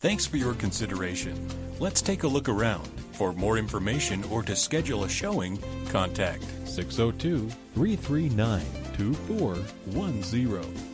Thanks for your consideration. Let's take a look around. For more information or to schedule a showing, contact 602-339-2410.